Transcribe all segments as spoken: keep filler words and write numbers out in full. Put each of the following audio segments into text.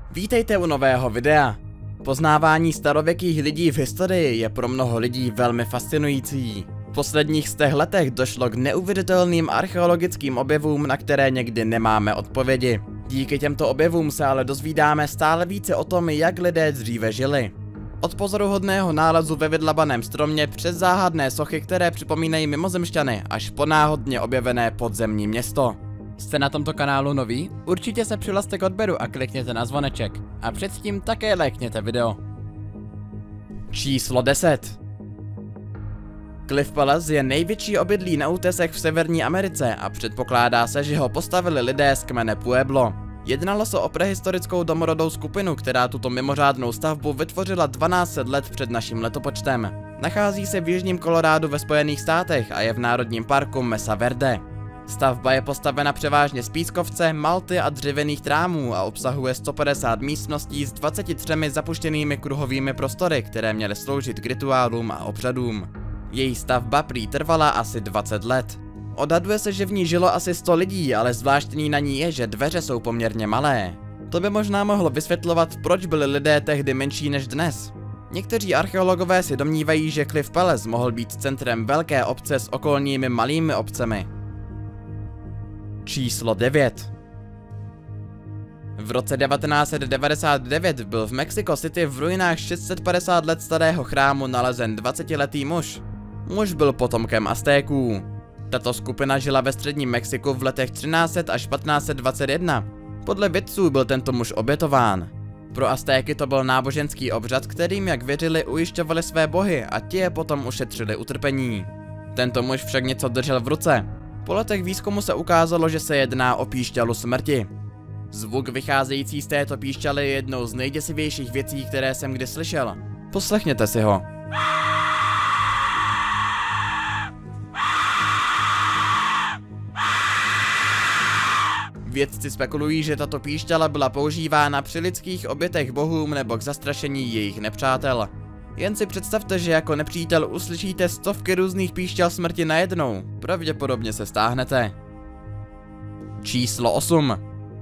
Vítejte u nového videa. Poznávání starověkých lidí v historii je pro mnoho lidí velmi fascinující. V posledních stech letech došlo k neuvěřitelným archeologickým objevům, na které někdy nemáme odpovědi. Díky těmto objevům se ale dozvídáme stále více o tom, jak lidé dříve žili. Od pozoruhodného nálezu ve vydlabaném stromě přes záhadné sochy, které připomínají mimozemšťany, až po náhodně objevené podzemní město. Jste na tomto kanálu noví? Určitě se přihlaste k odběru a klikněte na zvoneček. A předtím také lajkněte video. Číslo deset. Cliff Palace je největší obydlí na útesech v Severní Americe a předpokládá se, že ho postavili lidé z kmene Pueblo. Jednalo se o prehistorickou domorodou skupinu, která tuto mimořádnou stavbu vytvořila dvanáct set let před naším letopočtem. Nachází se v jižním Kolorádu ve Spojených státech a je v národním parku Mesa Verde. Stavba je postavena převážně z pískovce, malty a dřevěných trámů a obsahuje sto padesát místností s dvaceti třemi zapuštěnými kruhovými prostory, které měly sloužit k rituálům a obřadům. Její stavba prý trvala asi dvacet let. Odhaduje se, že v ní žilo asi sto lidí, ale zvláštní na ní je, že dveře jsou poměrně malé. To by možná mohlo vysvětlovat, proč byli lidé tehdy menší než dnes. Někteří archeologové si domnívají, že Cliff Palace mohl být centrem velké obce s okolními malými obcemi. Číslo devět. V roce devatenáct set devadesát devět byl v Mexico City v ruinách šest set padesát let starého chrámu nalezen dvacetiletý muž. Muž byl potomkem Aztéků. Tato skupina žila ve středním Mexiku v letech třináct set až patnáct set dvacet jedna. Podle vědců byl tento muž obětován. Pro Aztéky to byl náboženský obřad, kterým, jak věřili, ujišťovali své bohy a ti je potom ušetřili utrpení. Tento muž však něco držel v ruce. Po letech výzkumu se ukázalo, že se jedná o píšťalu smrti. Zvuk vycházející z této píšťaly je jednou z nejděsivějších věcí, které jsem kdy slyšel. Poslechněte si ho. Vědci spekulují, že tato píšťala byla používána při lidských obětech bohům nebo k zastrašení jejich nepřátel. Jen si představte, že jako nepřítel uslyšíte stovky různých píšťal smrti najednou. Pravděpodobně se stáhnete. Číslo osm.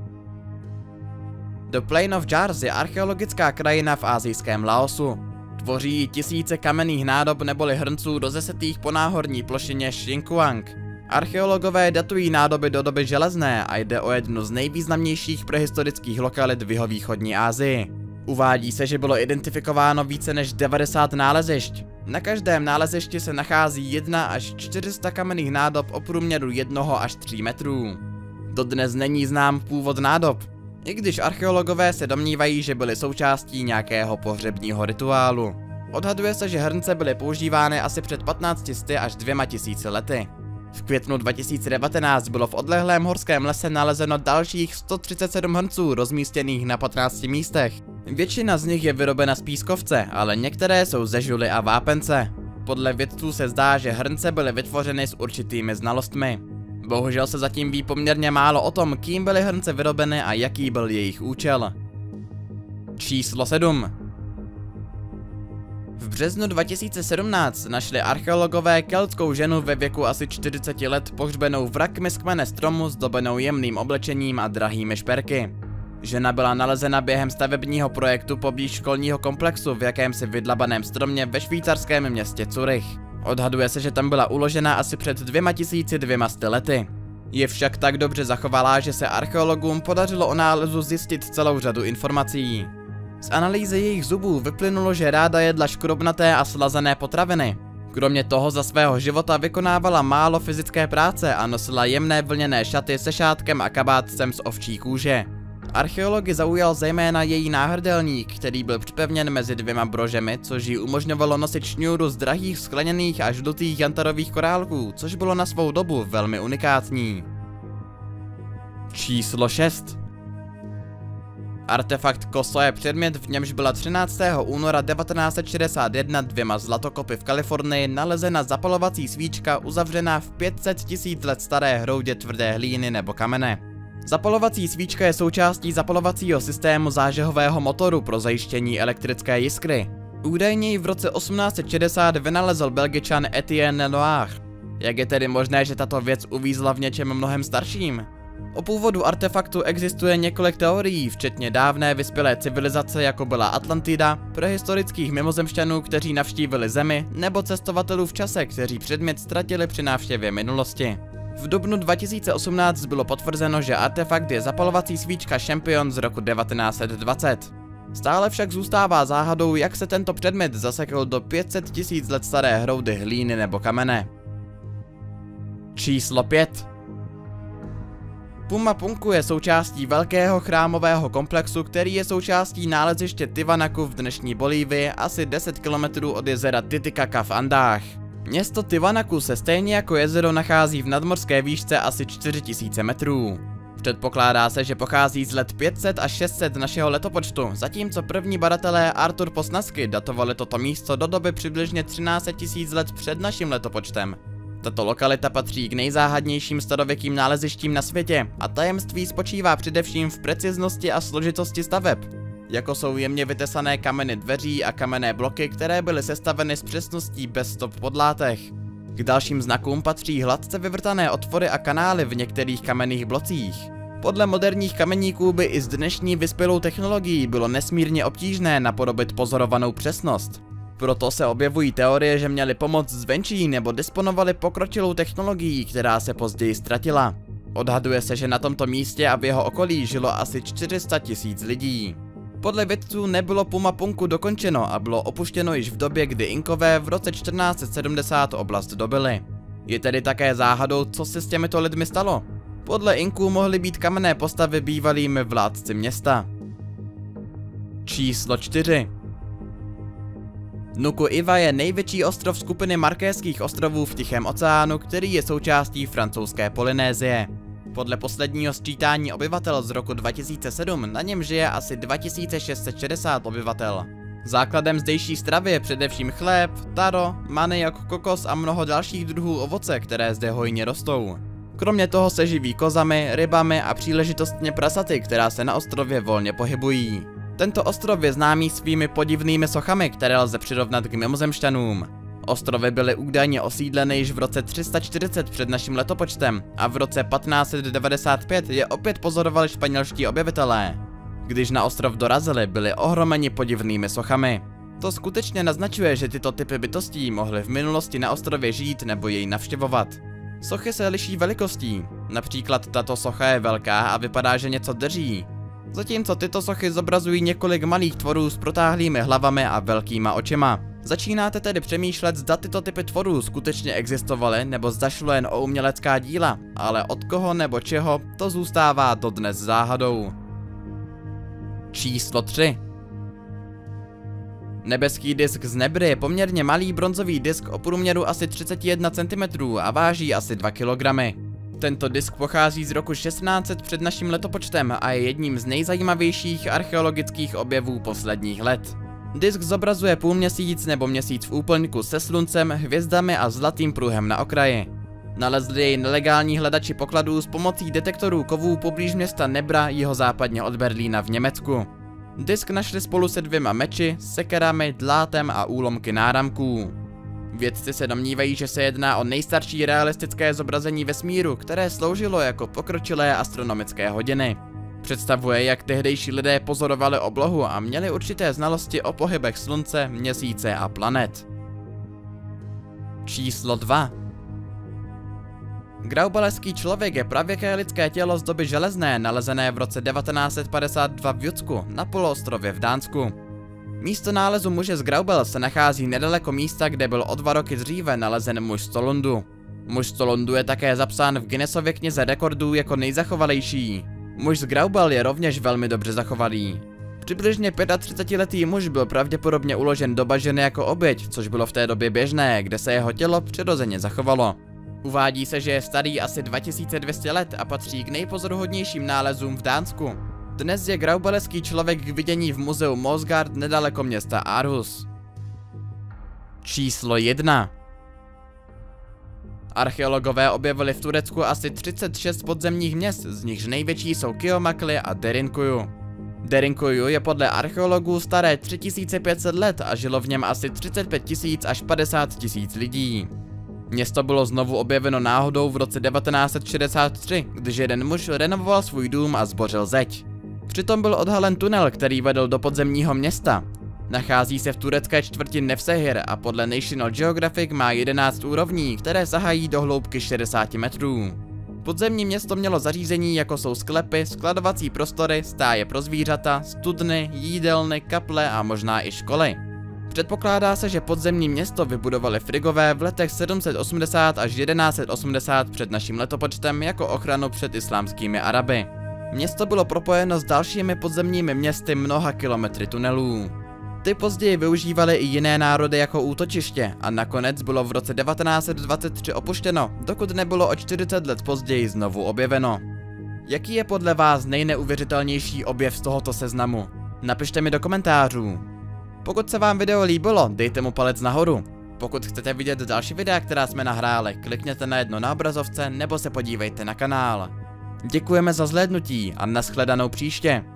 The Plain of Jars je archeologická krajina v asijském Laosu. Tvoří ji tisíce kamenných nádob neboli hrnců rozesetých po náhorní plošině Xinjiang. Archeologové datují nádoby do doby železné a jde o jednu z nejvýznamnějších prehistorických lokalit v jihovýchodní Asii. Uvádí se, že bylo identifikováno více než devadesát nálezišť. Na každém nálezišti se nachází jedna až čtyři sta kamenných nádob o průměru jednoho až tří metrů. Dodnes není znám původ nádob, i když archeologové se domnívají, že byly součástí nějakého pohřebního rituálu. Odhaduje se, že hrnce byly používány asi před patnácti sty až dvěma tisíci lety. V květnu dva tisíce devatenáct bylo v odlehlém horském lese nalezeno dalších sto třicet sedm hrnců rozmístěných na patnácti místech. Většina z nich je vyrobena z pískovce, ale některé jsou ze žuly a vápence. Podle vědců se zdá, že hrnce byly vytvořeny s určitými znalostmi. Bohužel se zatím ví poměrně málo o tom, kým byly hrnce vyrobeny a jaký byl jejich účel. Číslo sedm. V březnu dva tisíce sedmnáct našli archeologové keltskou ženu ve věku asi čtyřiceti let pohřbenou v rakmi z kmene stromu zdobenou jemným oblečením a drahými šperky. Žena byla nalezena během stavebního projektu poblíž školního komplexu v jakémsi vydlabaném stromě ve švýcarském městě Zurich. Odhaduje se, že tam byla uložena asi před dvěma tisíci dvěma sty lety. Je však tak dobře zachovalá, že se archeologům podařilo o nálezu zjistit celou řadu informací. Z analýzy jejich zubů vyplynulo, že ráda jedla škrobnaté a slazené potraviny. Kromě toho za svého života vykonávala málo fyzické práce a nosila jemné vlněné šaty se šátkem a kabátcem z ovčí kůže. Archeology zaujal zejména její náhrdelník, který byl připevněn mezi dvěma brožemi, což jí umožňovalo nosit šňůru z drahých skleněných a žlutých jantarových korálků, což bylo na svou dobu velmi unikátní. Číslo šest. Artefakt Koso je předmět, v němž byla třináctého února devatenáct set šedesát jedna dvěma zlatokopy v Kalifornii nalezena zapalovací svíčka uzavřená v pět set tisíc let staré hroudě tvrdé hlíny nebo kamene. Zapalovací svíčka je součástí zapalovacího systému zážehového motoru pro zajištění elektrické jiskry. Údajně ji v roce osmnáct set šedesát vynalezl Belgičan Etienne Noir. Jak je tedy možné, že tato věc uvízla v něčem mnohem starším? O původu artefaktu existuje několik teorií, včetně dávné vyspělé civilizace, jako byla Atlantida, prehistorických mimozemšťanů, kteří navštívili Zemi, nebo cestovatelů v čase, kteří předmět ztratili při návštěvě minulosti. V dubnu dva tisíce osmnáct bylo potvrzeno, že artefakt je zapalovací svíčka Champion z roku devatenáct set dvacet. Stále však zůstává záhadou, jak se tento předmět zasekl do pět set tisíc let staré hroudy hlíny nebo kamene. Číslo pět. Puma Punku je součástí velkého chrámového komplexu, který je součástí náleziště Tiwanaku v dnešní Bolívii, asi deset kilometrů od jezera Titicaca v Andách. Město Tiwanaku se stejně jako jezero nachází v nadmořské výšce asi čtyři tisíce metrů. Předpokládá se, že pochází z let pět set až šest set našeho letopočtu, zatímco první badatelé Arthur Posnasky datovali toto místo do doby přibližně třináct set tisíc let před naším letopočtem. Tato lokalita patří k nejzáhadnějším starověkým nálezištím na světě a tajemství spočívá především v preciznosti a složitosti staveb, jako jsou jemně vytesané kameny dveří a kamenné bloky, které byly sestaveny s přesností bez stop podlátech. K dalším znakům patří hladce vyvrtané otvory a kanály v některých kamenných blocích. Podle moderních kameníků by i s dnešní vyspělou technologií bylo nesmírně obtížné napodobit pozorovanou přesnost. Proto se objevují teorie, že měli pomoc zvenčí nebo disponovali pokročilou technologií, která se později ztratila. Odhaduje se, že na tomto místě a v jeho okolí žilo asi čtyři sta tisíc lidí. Podle vědců nebylo Puma Punku dokončeno a bylo opuštěno již v době, kdy Inkové v roce čtrnáct set sedmdesát oblast dobyli. Je tedy také záhadou, co se s těmito lidmi stalo. Podle Inků mohly být kamenné postavy bývalými vládci města. Číslo čtyři. Nuku Iva je největší ostrov skupiny Markéských ostrovů v Tichém oceánu, který je součástí francouzské Polynésie. Podle posledního sčítání obyvatel z roku dva tisíce sedm na něm žije asi dva tisíce šest set šedesát obyvatel. Základem zdejší stravy je především chléb, taro, maniok, kokos a mnoho dalších druhů ovoce, které zde hojně rostou. Kromě toho se živí kozami, rybami a příležitostně prasaty, která se na ostrově volně pohybují. Tento ostrov je známý svými podivnými sochami, které lze přirovnat k mimozemšťanům. Ostrovy byly údajně osídleny již v roce tři sta čtyřicet před naším letopočtem a v roce patnáct set devadesát pět je opět pozorovali španělští objevitelé. Když na ostrov dorazili, byli ohromeni podivnými sochami. To skutečně naznačuje, že tyto typy bytostí mohly v minulosti na ostrově žít nebo jej navštěvovat. Sochy se liší velikostí, například tato socha je velká a vypadá, že něco drží. Zatímco tyto sochy zobrazují několik malých tvorů s protáhlými hlavami a velkýma očima. Začínáte tedy přemýšlet, zda tyto typy tvorů skutečně existovaly, nebo zda šlo jen o umělecká díla, ale od koho nebo čeho, to zůstává dodnes záhadou. Číslo tři. Nebeský disk z Nebry je poměrně malý bronzový disk o průměru asi třicet jedna centimetrů a váží asi dva kilogramy. Tento disk pochází z roku šestnáct set před naším letopočtem a je jedním z nejzajímavějších archeologických objevů posledních let. Disk zobrazuje půlměsíc nebo měsíc v úplňku se sluncem, hvězdami a zlatým pruhem na okraji. Nalezli jej nelegální hledači pokladů s pomocí detektorů kovů poblíž města Nebra jihozápadně od Berlína v Německu. Disk našli spolu se dvěma meči, sekerami, dlátem a úlomky náramků. Vědci se domnívají, že se jedná o nejstarší realistické zobrazení vesmíru, které sloužilo jako pokročilé astronomické hodiny. Představuje, jak tehdejší lidé pozorovali oblohu a měli určité znalosti o pohybech slunce, měsíce a planet. Číslo dva. Graubaleský člověk je pravěké lidské tělo z doby železné, nalezené v roce devatenáct set padesát dva v Judsku, na poloostrově v Dánsku. Místo nálezu muže z Graubel se nachází nedaleko místa, kde byl o dva roky dříve nalezen muž z Tolundu. Muž z Tolundu je také zapsán v Guinnessově knize rekordů jako nejzachovalejší. Muž z Graubel je rovněž velmi dobře zachovalý. Přibližně třicetiletý muž byl pravděpodobně uložen do bažiny jako oběť, což bylo v té době běžné, kde se jeho tělo přirozeně zachovalo. Uvádí se, že je starý asi dva tisíce dvě stě let a patří k nejpozoruhodnějším nálezům v Dánsku. Dnes je graubaleský člověk k vidění v muzeu Mosgard nedaleko města Aarhus. Číslo jedna. Archeologové objevili v Turecku asi třicet šest podzemních měst, z nichž největší jsou Kiomakli a Derinkuyu. Derinkuyu je podle archeologů staré tři tisíce pět set let a žilo v něm asi třicet pět tisíc až padesát tisíc lidí. Město bylo znovu objeveno náhodou v roce devatenáct set šedesát tři, když jeden muž renovoval svůj dům a zbořil zeď. Přitom byl odhalen tunel, který vedl do podzemního města. Nachází se v turecké čtvrti Nevşehir a podle National Geographic má jedenáct úrovní, které sahají do hloubky šedesát metrů. Podzemní město mělo zařízení, jako jsou sklepy, skladovací prostory, stáje pro zvířata, studny, jídelny, kaple a možná i školy. Předpokládá se, že podzemní město vybudovali Frigové v letech sedm set osmdesát až jedenáct set osmdesát před naším letopočtem jako ochranu před islámskými Araby. Město bylo propojeno s dalšími podzemními městy mnoha kilometry tunelů. Ty později využívaly i jiné národy jako útočiště a nakonec bylo v roce devatenáct set dvacet tři opuštěno, dokud nebylo o čtyřicet let později znovu objeveno. Jaký je podle vás nejneuvěřitelnější objev z tohoto seznamu? Napište mi do komentářů. Pokud se vám video líbilo, dejte mu palec nahoru. Pokud chcete vidět další videa, která jsme nahráli, klikněte na jedno na obrazovce nebo se podívejte na kanál. Děkujeme za zhlédnutí a nashledanou příště.